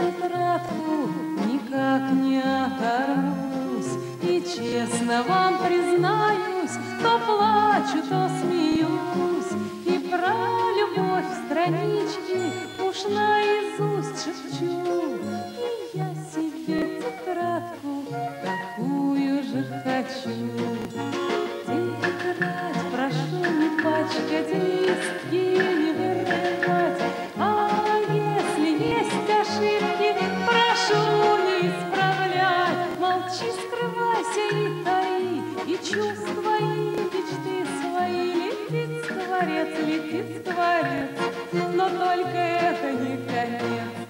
тетрадку никак не оторвусь. И честно вам признаюсь, то плачу, то смеюсь. И про любовь странички уж наизусть шепчу. И я себе тетрадку такую же хочу. Тетрадь прошу не пачкать, листки не вырывать. А если есть ошибки, прошу не исправлять. Молчи, скрывайся и таи, и чувства, и мечты свои. Летит скворец, но только это не конец.